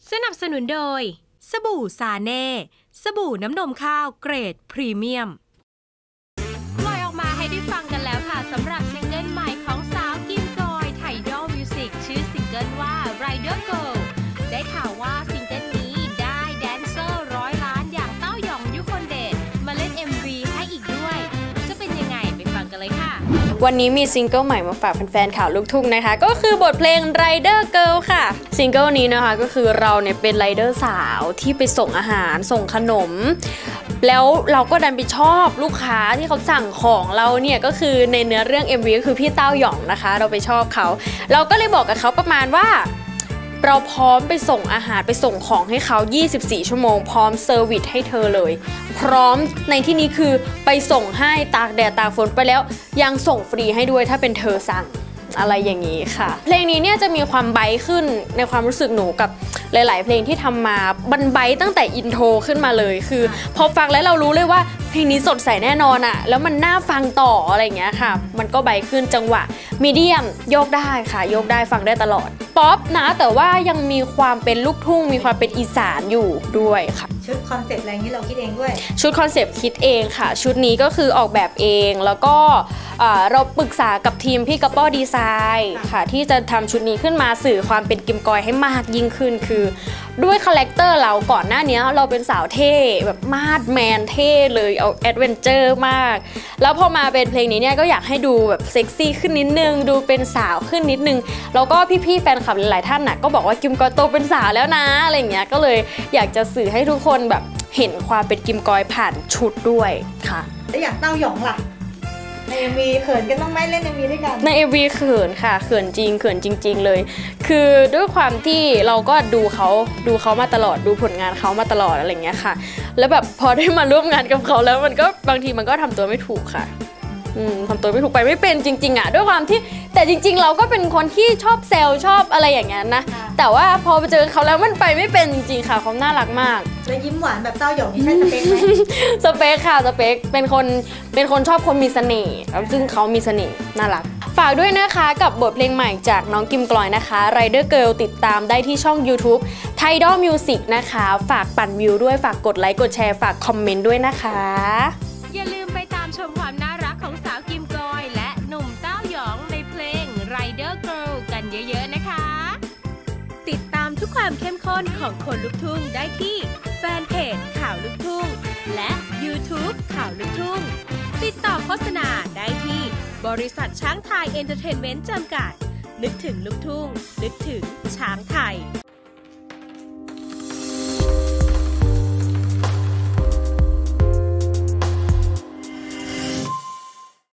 สนับสนุนโดยสบู่ซาเน่สบู่น้ำนมข้าวเกรดพรีเมียมปล่อยออกมาให้ได้ฟังกันแล้วค่ะสำหรับซิงเกิลใหม่ของสาวกิมกอยไทดอลมิวสิกชื่อซิงเกิลว่า Rider Girl ได้ข่าวว่าซิงเกิลนี้ได้แดนเซอร์100 ล้านอย่างเต้าหยองยุคนเดชมาเล่น MV ให้อีกด้วยจะเป็นยังไงไปฟังกันเลยค่ะวันนี้มีซิงเกิลใหม่มาฝากแฟนๆข่าวลูกทุ่งนะคะก็คือบทเพลง Rider Girl ค่ะซิงเกิลนี้นะคะก็คือเราเนี่ยเป็นไรเดอร์สาวที่ไปส่งอาหารส่งขนมแล้วเราก็ดันไปชอบลูกค้าที่เขาสั่งของเราเนี่ยก็คือในเนื้อเรื่อง MV ก็คือพี่เต้าหยองนะคะเราไปชอบเขาเราก็เลยบอกกับเขาประมาณว่าเราพร้อมไปส่งอาหารไปส่งของให้เขา24 ชั่วโมงพร้อมเซอร์วิสให้เธอเลยพร้อมในที่นี้คือไปส่งให้ตากแดดตากฝนไปแล้วยังส่งฟรีให้ด้วยถ้าเป็นเธอสั่งอะไรอย่างนี้ค่ะเพลงนี้เนี่ยจะมีความไบท์ขึ้นในความรู้สึกหนูกับหลายๆเพลงที่ทำมาบันไบท์ตั้งแต่อินโทรขึ้นมาเลยคือพอฟังแล้วเรารู้เลยว่าเพลงนี้สดใสแน่นอนอะแล้วมันน่าฟังต่ออะไรอย่างเงี้ยค่ะมันก็ไบท์ขึ้นจังหวะมีเดียมโยกได้ค่ะโยกได้ฟังได้ตลอดป๊อปนะแต่ว่ายังมีความเป็นลูกทุ่งมีความเป็นอีสานอยู่ด้วยค่ะชุดคอนเซปต์อะไรนี้เราคิดเองด้วยชุดคอนเซปต์คิดเองค่ะชุดนี้ก็คือออกแบบเองแล้วก็เราปรึกษากับทีมพี่กระป๋อดีไซน์ค่ะที่จะทำชุดนี้ขึ้นมาสื่อความเป็นกิมกอยให้มากยิ่งขึ้นคือด้วยคาแรคเตอร์เราก่อนหน้านี้เราเป็นสาวเท่แบบมาดแมนเท่เลยเอาแอดเวนเจอร์มากแล้วพอมาเป็นเพลงนี้เนี่ยก็อยากให้ดูแบบเซ็กซี่ขึ้นนิดนึงดูเป็นสาวขึ้นนิดนึงแล้วก็พี่ๆแฟนคลับหลายๆท่านน่ะก็บอกว่ากิมกอยโตเป็นสาวแล้วนะอะไรอย่างเงี้ยก็เลยอยากจะสื่อให้ทุกคนแบบเห็นความเป็นกิมกอยผ่านชุดด้วยค่ะแล้วอย่างเต้าหยองล่ะใน MV เขินกันต้องไหมเล่น MV ด้วยกันใน MV เขินค่ะเขินจริงเลยคือด้วยความที่เราก็ดูเขามาตลอดดูผลงานเขามาตลอดอะไรเงี้ยค่ะแล้วแบบพอได้มาร่วมงานกับเขาแล้วมันก็บางทีมันก็ทำตัวไม่ถูกค่ะทำตัวไม่ถูกไปไม่เป็นจริงๆอ่ะด้วยความที่แต่จริงๆเราก็เป็นคนที่ชอบเซลชอบอะไรอย่างเงี้ยนะแต่ว่าพอไปเจอเขาแล้วมันไปไม่เป็นจริงๆค่ะเขาน่ารักมากแล้วยิ้มหวานแบบเต้าหยองนี่ใช่สเปคไหมสเปคค่ะสเปคเป็นคนชอบคนมีเสน่ห์ซึ่งเขามีเสน่ห์น่ารักฝากด้วยนะคะกับบทเพลงใหม่จากน้องกิมกลอยนะคะ Rider Girl ติดตามได้ที่ช่อง YouTube Tidal Music นะคะฝากปั่นวิวด้วยฝากกดไลค์กดแชร์ฝากคอมเมนต์ด้วยนะคะอย่าลืมไปตามชมความน่ารักของสาวกิมกอยและหนุ่มเต้าหยองในเพลง Rider Girl กันเยอะๆนะคะติดตามทุกความเข้มข้นของคนลุกทุ่งได้ที่แฟนเพจข่าวลุกทุ่งและ YouTube ข่าวลุกทุ่งติดต่อโฆษณาได้ที่บริษัทช้างไทยเอนเตอร์เทนเมนต์จำกัดนึกถึงลุกทุ่งนึกถึงช้างไทย